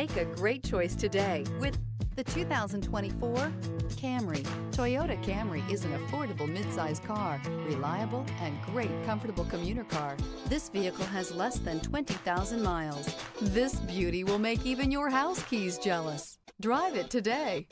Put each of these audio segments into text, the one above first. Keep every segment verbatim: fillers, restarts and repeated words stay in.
Make a great choice today with the two thousand twenty-four Camry. Toyota Camry is an affordable midsize car, reliable and great comfortable commuter car. This vehicle has less than twenty thousand miles. This beauty will make even your house keys jealous. Drive it today.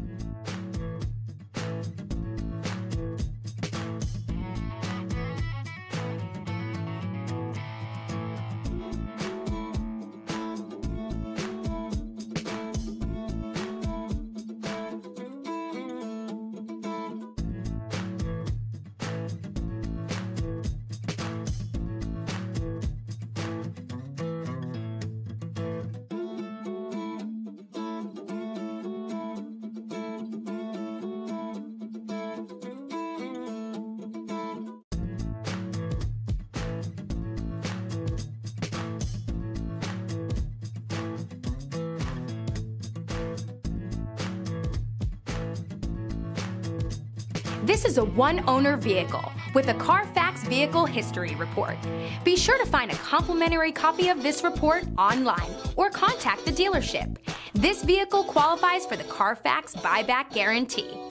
This is a one-owner vehicle with a Carfax Vehicle History Report. Be sure to find a complimentary copy of this report online or contact the dealership. This vehicle qualifies for the Carfax Buyback Guarantee.